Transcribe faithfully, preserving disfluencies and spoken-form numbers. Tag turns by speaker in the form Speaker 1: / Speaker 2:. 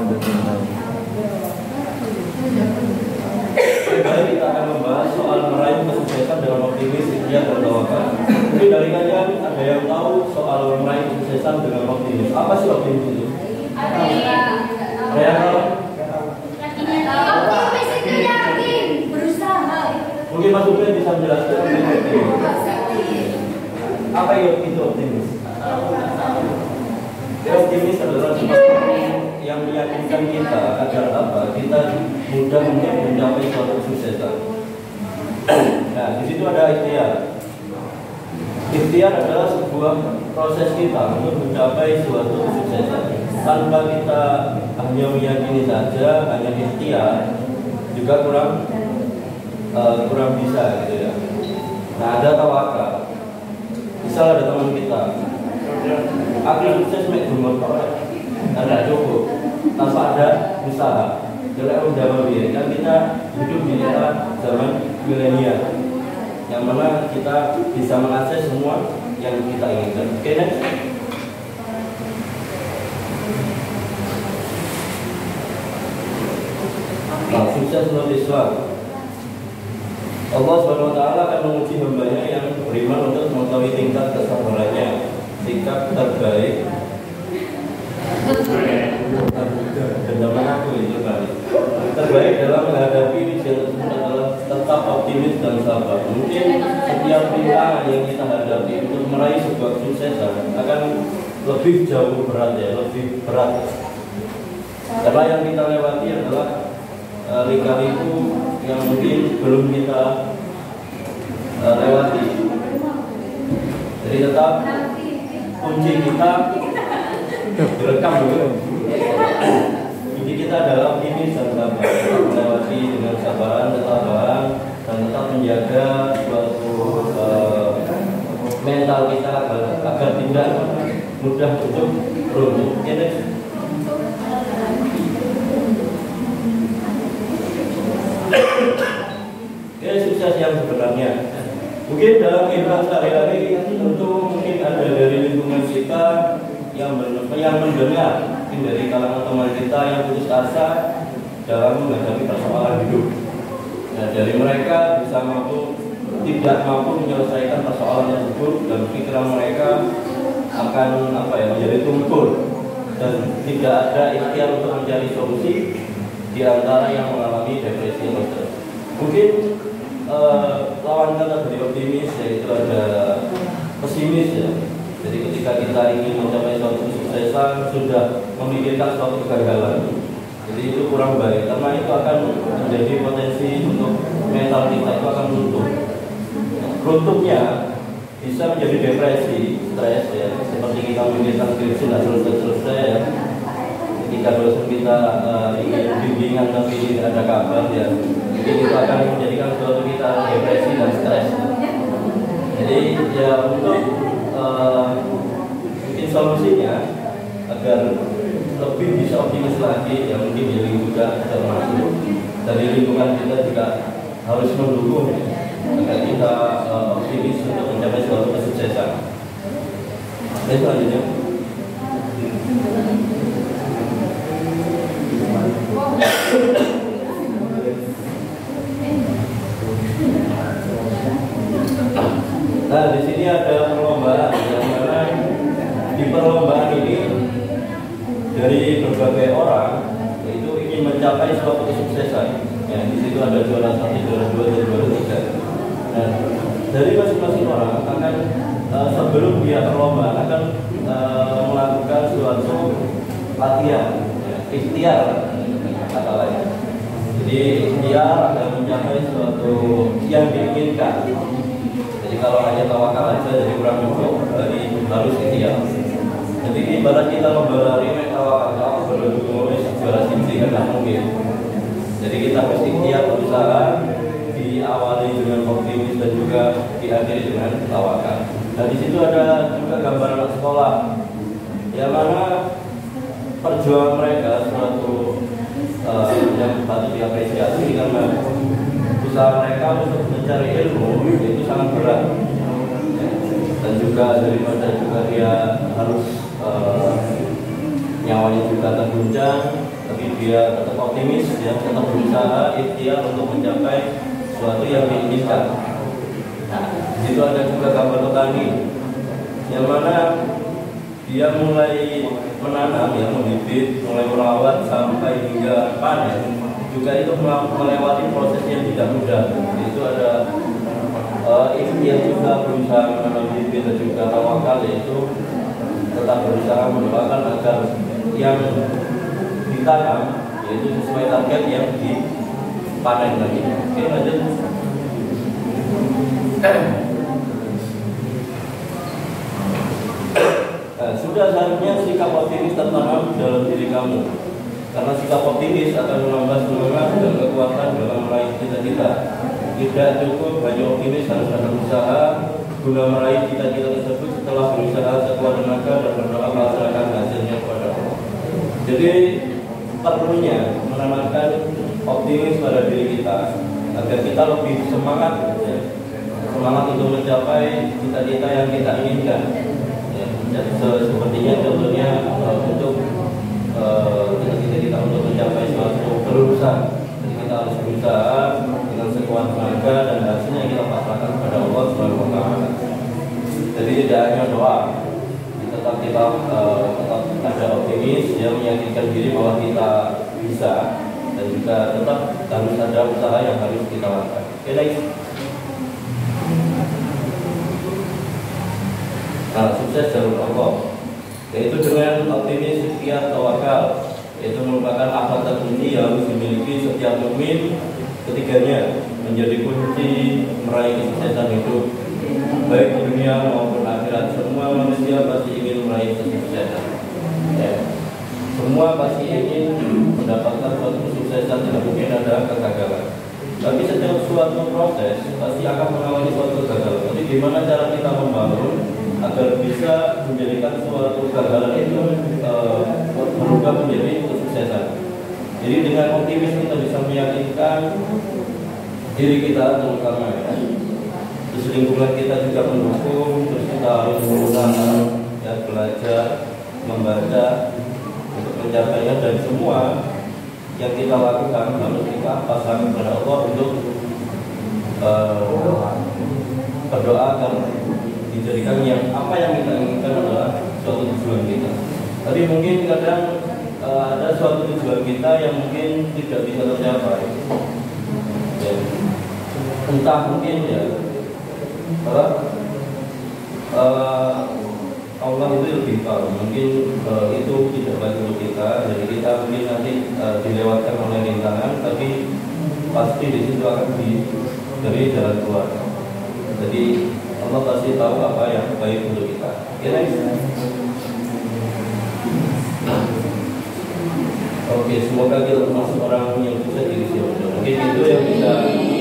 Speaker 1: Kembali kita akan membahas soal meraih kesuksesan dalam optimis, ikhtiar dan tawakal. Mungkin dari kalian ada yang tahu soal meraih kesuksesan dengan optimis. Apa sih optimis itu? Real.
Speaker 2: Optimis itu yakin, berusaha.
Speaker 1: Mungkin Mas Ubed bisa menjelaskan apa itu optimis? Optimis adalah sesuatu yang meyakinkan kita agar apa? Kita mudah untuk mencapai suatu kesuksesan. Nah, di situ ada ikhtiar. Ikhtiar adalah sebuah proses kita untuk mencapai suatu kesuksesan. Tanpa kita hanya meyakini saja, hanya ikhtiar, juga kurang uh, kurang bisa gitu ya. Nah, ada tawakal. Misal ada teman kita, akhir sukses mek dumur ada cukup tanpa ada usaha. Jadi udah begini kan kita hidup di era zaman milenial, yang mana kita bisa mengakses semua yang kita inginkan. Oke, okay, next. Nah, sukses menurut Islam, Allah subhanahu wa taala akan menguji hambanya yang beriman untuk mengetahui tingkat kesabarannya, sikap terbaik dan zaman aku itu kali terbaik dalam menghadapi ujian tersebut adalah tetap optimis dan sabar. Mungkin setiap rintangan yang kita hadapi untuk meraih sebuah kesuksesan akan lebih jauh berat ya, lebih berat. Karena yang kita lewati adalah uh, lika-liku yang mungkin belum kita uh, lewati. Jadi tetap kunci kita direkam dulu. Kunci kita adalah optimis dan sabar, melewati dengan sabaran, ketabahan, dan tetap menjaga suatu uh, mental kita agar, agar tidak mudah untuk runtuh. Ini Ini sukses yang sebenarnya. Mungkin dalam kehidupan sehari-hari tentu mungkin ada dari lingkungan kita yang yang mendengar, mungkin dari kalangan teman kita yang putus asa dalam menghadapi persoalan hidup. Nah, dari mereka bisa mampu tidak mampu menyelesaikan persoalan tersebut dan pikiran mereka akan apa ya menjadi tumpul dan tidak ada ikhtiar untuk mencari solusi di antara yang mengalami depresi atau stres. Mungkin uh, lawan kata dari optimis yaitu ada pesimis ya. Jadi ketika kita ingin mencapai suatu kesuksesan sudah memikirkan suatu kegagalan, jadi itu kurang baik karena itu akan menjadi potensi untuk mental kita itu akan runtuh. Runtuhnya bisa menjadi depresi, stres ya. Seperti kita memikirkan skripsi tidak selesai-selesai ya. Ketika dosen kita uh, ingin bimbingan tapi tidak ada kabar ya, jadi itu akan menjadikan suatu kita depresi dan stres. Jadi ya untuk uh, mungkin solusinya agar lebih bisa optimis lagi ya mungkin jadi juga termasuk dari lingkungan kita juga harus mendukung ya, agar kita uh, optimis untuk mencapai suatu kesuksesan. Baik, selanjutnya. Nah, di sini ada perlombaan yang mana di perlombaan ini dari berbagai orang itu ingin mencapai suatu kesuksesan. Ya, di situ ada juara satu, juara dua, dan juara tiga. Nah, dari masing-masing orang akan uh, sebelum dia perlombaan akan uh, melakukan suatu latihan, ya, ikhtiar kata lain. Jadi ikhtiar akan mencapai suatu yang diinginkan. Jadi kalau hanya tawakal aja jadi kurang cukup, jadi harus ikhtiar. Jadi ibarat kita membela mek tawakal kalau belum nulis juara sini kan tidak mungkin. Jadi kita harus ikhtiar berusaha, diawali dengan optimis dan juga diakhiri dengan tawakal. Nah di situ ada juga gambar anak sekolah, yang mana perjuangan mereka suatu uh, yang patut diapresiasi karena usaha mereka untuk mencari ilmu itu sangat berat, dan juga daripada juga dia harus uh, nyawanya juga nggak terguncang, tapi dia tetap optimis, ya, tetap berusaha ikhtiar untuk mencapai sesuatu yang diinginkan. Nah, itu ada juga gambar petani yang mana dia mulai menanam, ya, membibit, mulai merawat sampai hingga panen. Juga itu melewati proses yang tidak mudah. Itu ada uh, ikhtiar juga, berusaha menanam bibit dan juga tawakal, yaitu tetap berusaha mendoakan agar yang ditanam yaitu sesuai target yang dipanen lagi. Oke, lanjut. Nah, sudah seharusnya sikap optimis tertanam dalam diri kamu, karena sikap optimis akan menambah semangat dan kekuatan dalam meraih cita-cita. Tidak cukup hanya optimis, harus ada usaha guna meraih cita-cita tersebut. Setelah berusaha sekuat tenaga dan berdoa, melaksanakan hasilnya kepada Allah. Jadi perlunya menanamkan optimis pada diri kita agar kita lebih semangat, ya, semangat untuk mencapai cita-cita yang kita inginkan. Ya, sepertinya contohnya uh, untuk cita-cita uh, kita untuk mencapai suatu berusaha. Jadi kita harus berusaha dengan sekuat tenaga dan hasilnya kita pasrahkan kepada Allah Subhanahu wa taala. Jadi tidak hanya doa, tetap kita uh, tetap ada optimis yang meyakinkan diri bahwa kita bisa, dan juga tetap harus ada usaha yang harus kita lakukan. Oke, next. Nah, sukses jalur Allah, yaitu dengan optimis, ikhtiar, tawakal, yaitu merupakan akhlak tertinggi yang harus dimiliki setiap mukmin. Ketiganya menjadi kunci meraih kesuksesan hidup, baik di dunia maupun akhirat. Semua manusia pasti ingin meraih kesuksesan, ya. Semua pasti ingin mendapatkan suatu kesuksesan, tidak mungkin ada kegagalan. Tapi setiap suatu proses pasti akan mengalami suatu kegagalan. Jadi gimana cara kita membangun agar bisa menjadikan suatu kegagalan itu uh, berubah menjadi kesuksesan. Jadi dengan optimis kita bisa meyakinkan diri kita, terutama, ya. Terus lingkungan kita juga mendukung. Terus kita harus berusaha, ya, belajar, membaca untuk mencapainya, dan semua yang kita lakukan harus kita pasrahkan kepada Allah untuk uh, berdoa agar dijadikan yang apa yang kita inginkan adalah suatu tujuan kita. Tapi mungkin kadang uh, ada suatu tujuan kita yang mungkin tidak bisa tercapai, ya. Entah mungkin, ya, apa, uh, Allah itu lebih tahu, mungkin uh, itu tidak baik untuk kita. Jadi kita mungkin nanti uh, dilewatkan oleh rintangan, tapi pasti di situ akan di dari jalan keluar. Jadi Allah pasti tahu apa yang baik untuk kita. Oke, next. Oke, semoga kita termasuk orang yang bisa diri siapa. Mungkin itu yang bisa